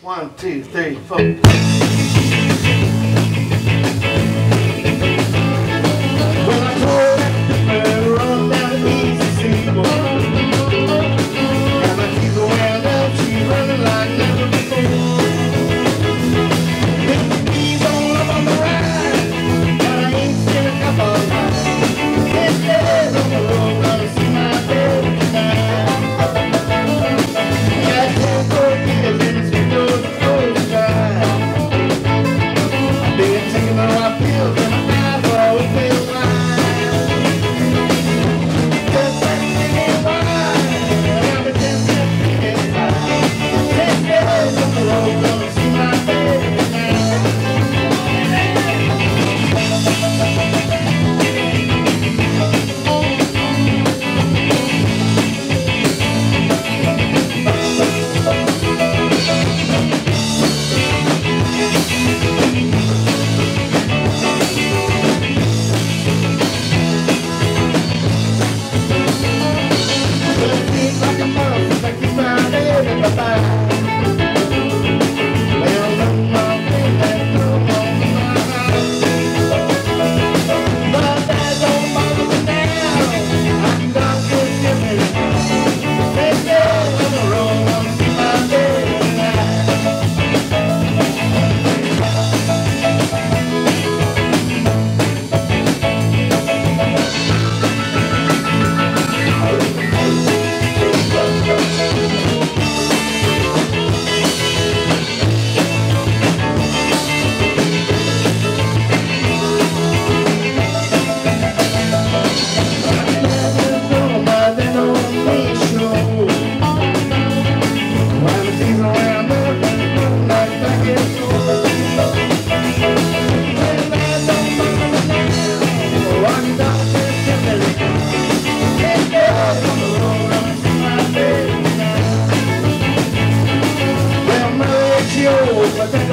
1, 2, 3, 4. Well, I told her to run down the easy sequel. Got my teeth well up, she's running like never before. With the keys all up on the ride, but I ain't seen a couple of times. Instead on the road, gonna see my baby tonight. Got 10 good years in this window to close the eye. Been taking the right pills and my eyes always feel blind. Just like singing wine, I've been dancing inside. 10 days on the road, gonna see my baby tonight. But